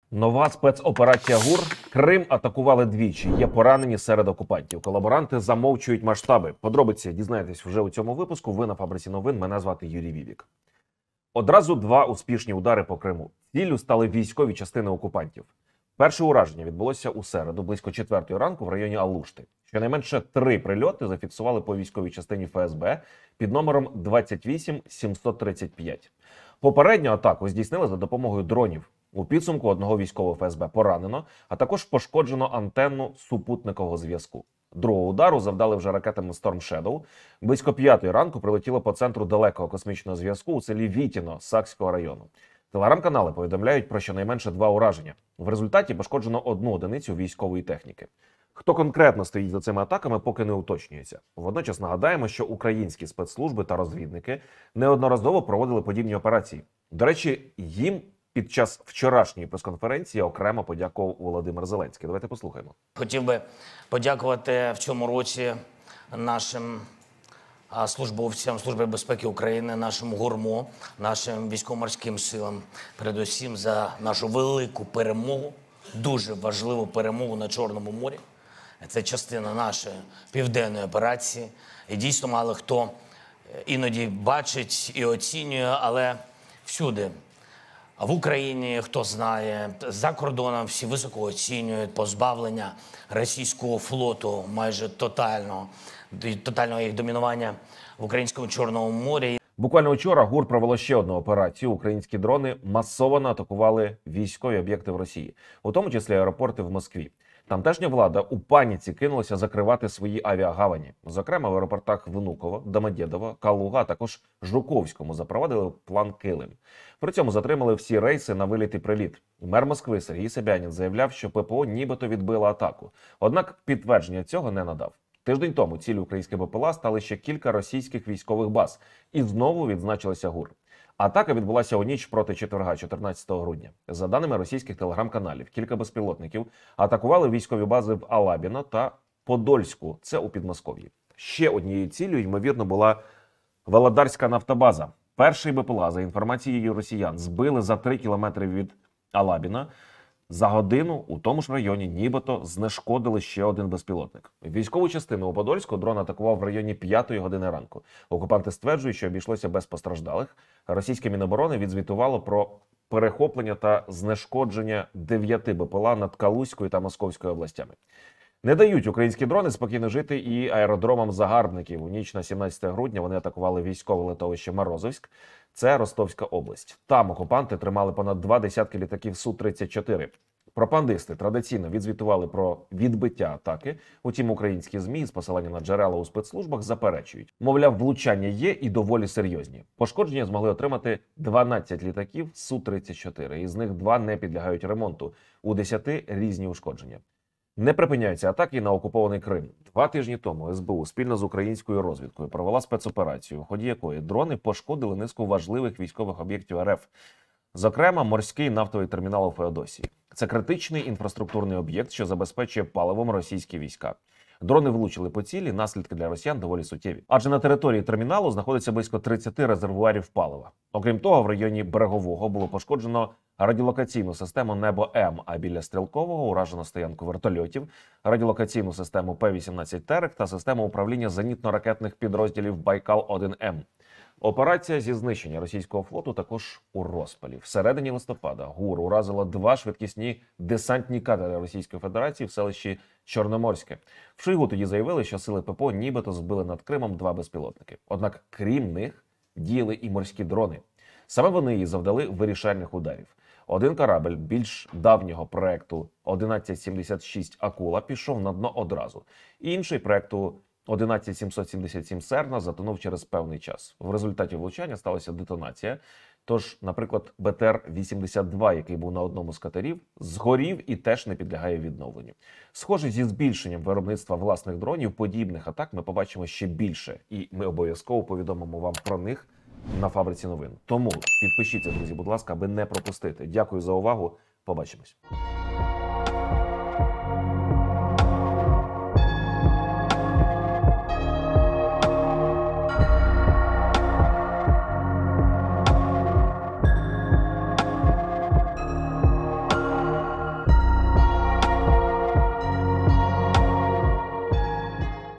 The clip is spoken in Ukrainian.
Нова спецоперація ГУР. Крим атакували двічі. Є поранені серед окупантів. Колаборанти замовчують масштаби. Подробиці дізнаєтесь вже у цьому випуску. Ви на Фабриці новин. Мене звати Юрій Вівік. Одразу два успішні удари по Криму. Ціллю стали військові частини окупантів. Перше ураження відбулося у середу, близько 4 ранку в районі Алушти. Щонайменше 3 прильоти зафіксували по військовій частині ФСБ під номером 28735. Попередню атаку здійснили за допомогою дронів. У підсумку одного військового ФСБ поранено, а також пошкоджено антенну супутникового зв'язку. Другого удару завдали вже ракетами Storm Shadow. Близько 5 ранку прилетіло по центру далекого космічного зв'язку у селі Вітіно Сакського району. Телеграм-канали повідомляють про щонайменше 2 ураження. В результаті пошкоджено 1 одиницю військової техніки. Хто конкретно стоїть за цими атаками, поки не уточнюється. Водночас нагадаємо, що українські спецслужби та розвідники неодноразово проводили подібні операції. До речі, їм під час вчорашньої прес-конференції окремо подякував Володимир Зеленський. Давайте послухаємо. Хотів би подякувати в цьому році нашим службовцям Служби безпеки України, нашому ГУРМО, нашим військово-морським силам, передусім за нашу велику перемогу, дуже важливу перемогу на Чорному морі. Це частина нашої південної операції. І дійсно мало хто іноді бачить і оцінює, але всюди, в Україні, хто знає, за кордоном всі високо оцінюють позбавлення російського флоту майже тотального їх домінування в українському Чорному морі. Буквально вчора ГУР провело ще одну операцію. Українські дрони масово атакували військові об'єкти в Росії, у тому числі аеропорти в Москві. Тамтешня влада у паніці кинулася закривати свої авіагавані. Зокрема, в аеропортах Внуково, Домодєдово, Калуга, а також Жуковському запровадили план Килим. При цьому затримали всі рейси на виліт і приліт. Мер Москви Сергій Собянін заявляв, що ППО нібито відбило атаку. Однак підтвердження цього не надав. Тиждень тому ціллю українських БПЛА стали ще кілька російських військових баз. І знову відзначилися ГУР. Атака відбулася у ніч проти четверга, 14 грудня. За даними російських телеграм-каналів, кілька безпілотників атакували військові бази в Алабіно та Подольську, це у Підмосков'ї. Ще однією ціллю, ймовірно, була Володарська нафтобаза. Перший БПЛА, за інформацією росіян, збили за 3 кілометри від Алабіна. За годину у тому ж районі нібито знешкодили ще один безпілотник. Військову частину у Подольську дрон атакував в районі 5 години ранку. Окупанти стверджують, що обійшлося без постраждалих. Російське Міноборони відзвітувало про перехоплення та знешкодження 9 БПЛА над Калузькою та Московською областями. Не дають українські дрони спокійно жити і аеродромам загарбників. У ніч на 17 грудня вони атакували військове литовище Морозовськ. Це Ростовська область. Там окупанти тримали понад 2 десятки літаків Су-34. Пропагандисти традиційно відзвітували про відбиття атаки. Утім, українські ЗМІ з посилання на джерела у спецслужбах заперечують. Мовляв, влучання є і доволі серйозні. Пошкодження змогли отримати 12 літаків Су-34. Із них 2 не підлягають ремонту. У 10 різні ушкодження. Не припиняються атаки на окупований Крим. 2 тижні тому СБУ спільно з українською розвідкою провела спецоперацію, в ході якої дрони пошкодили низку важливих військових об'єктів РФ. Зокрема, морський нафтовий термінал у Феодосії. Це критичний інфраструктурний об'єкт, що забезпечує паливом російські війська. Дрони влучили по цілі, наслідки для росіян доволі суттєві. Адже на території терміналу знаходиться близько 30 резервуарів палива. Окрім того, в районі Берегового було пошкоджено радіолокаційну систему «Небо-М», а біля Стрілкового уражено стоянку вертольотів, радіолокаційну систему П-18 «Терек» та систему управління зенітно-ракетних підрозділів «Байкал-1М». Операція зі знищення російського флоту також у розпалі. Всередині листопада ГУР уразило 2 швидкісні десантні катери Російської Федерації в селищі Чорноморське. В Шойгу тоді заявили, що сили ППО нібито збили над Кримом 2 безпілотники. Однак, крім них, діяли і морські дрони. Саме вони і завдали вирішальних ударів. Один корабль більш давнього проекту 1176 «Акула» пішов на дно одразу. Інший проекту 11777 «Серна» затонув через певний час. В результаті влучання сталася детонація. Тож, наприклад, БТР-82, який був на одному з катерів, згорів і теж не підлягає відновленню. Схоже, зі збільшенням виробництва власних дронів, подібних атак ми побачимо ще більше. І ми обов'язково повідомимо вам про них на Фабриці новин. Тому підпишіться, друзі, будь ласка, аби не пропустити. Дякую за увагу. Побачимось.